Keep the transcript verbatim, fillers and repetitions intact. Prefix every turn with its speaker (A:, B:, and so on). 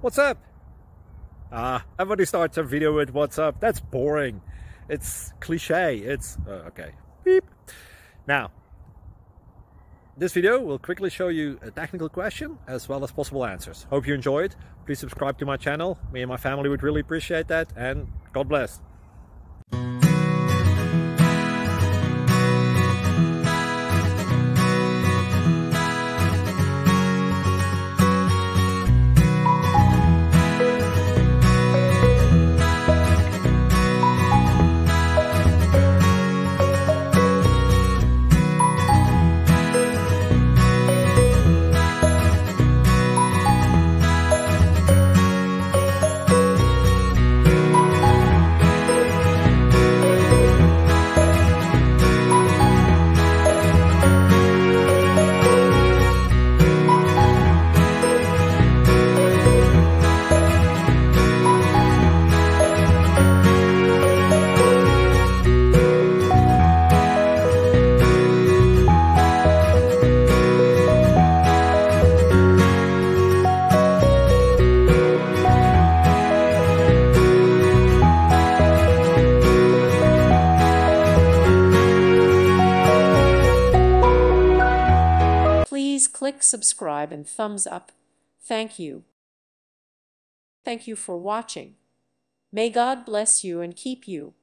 A: What's up? Ah, everybody starts a video with what's up. That's boring. It's cliche. It's uh, okay. Beep. Now, this video will quickly show you a technical question as well as possible answers. Hope you enjoy it. Please subscribe to my channel. Me and my family would really appreciate that, and God bless.
B: Please click subscribe and thumbs up. Thank you. Thank you for watching. May God bless you and keep you.